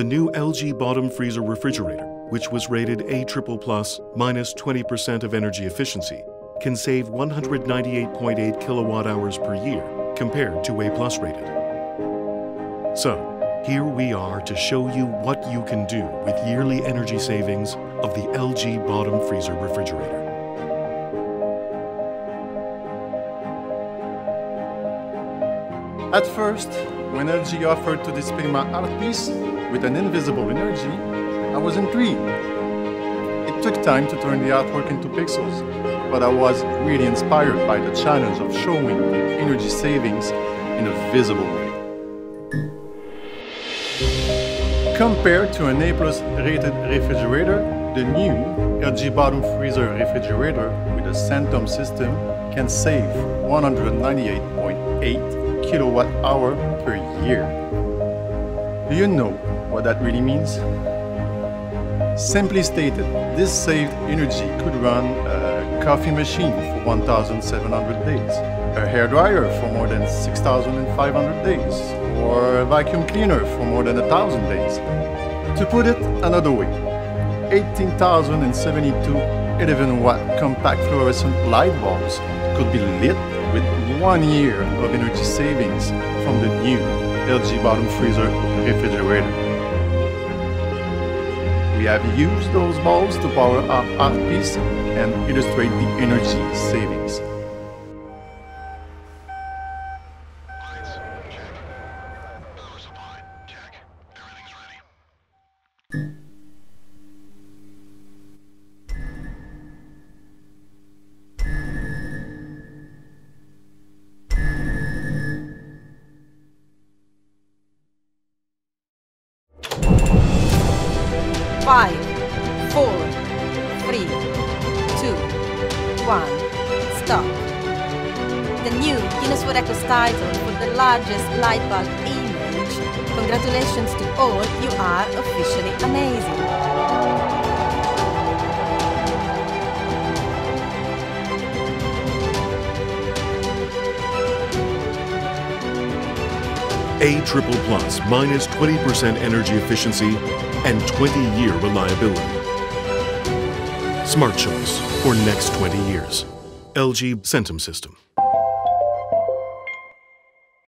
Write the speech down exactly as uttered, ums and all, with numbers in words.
The new L G bottom freezer refrigerator, which was rated A triple plus minus twenty percent of energy efficiency, can save one hundred ninety-eight point eight kilowatt hours per year compared to A plus rated. So, here we are to show you what you can do with yearly energy savings of the L G bottom freezer refrigerator. At first, when L G offered to display my art piece with an invisible energy, I was intrigued. It took time to turn the artwork into pixels, but I was really inspired by the challenge of showing the energy savings in a visible way. Compared to an A plus rated refrigerator, the new L G bottom freezer refrigerator with a Centum system can save one hundred ninety-eight point eight kilowatt hour per year. Do you know what that really means? Simply stated, this saved energy could run a coffee machine for one thousand seven hundred days, a hairdryer for more than six thousand five hundred days, or a vacuum cleaner for more than one thousand days. To put it another way, eighteen thousand seventy-two eleven watt compact fluorescent light bulbs could be lit with one year of energy savings from the new L G bottom freezer refrigerator. We have used those bulbs to power our art piece and illustrate the energy savings. Lights, check. Power supply, check. Everything's ready. Five, four, three, two, one, stop. The new Guinness World Records title for the largest light bulb image. Congratulations to all, you are officially amazing. A triple plus minus twenty percent energy efficiency and twenty year reliability. Smart choice for next twenty years. L G Centum System.